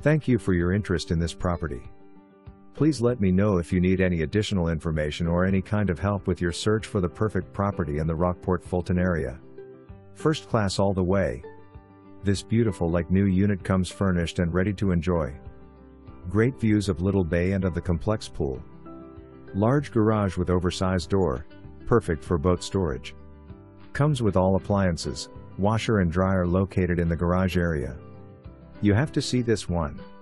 Thank you for your interest in this property. Please let me know if you need any additional information or any kind of help with your search for the perfect property in the Rockport Fulton area. First class all the way. This beautiful like-new unit comes furnished and ready to enjoy. Great views of Little Bay and of the complex pool. Large garage with oversized door, perfect for boat storage. Comes with all appliances, washer and dryer located in the garage area. You have to see this one.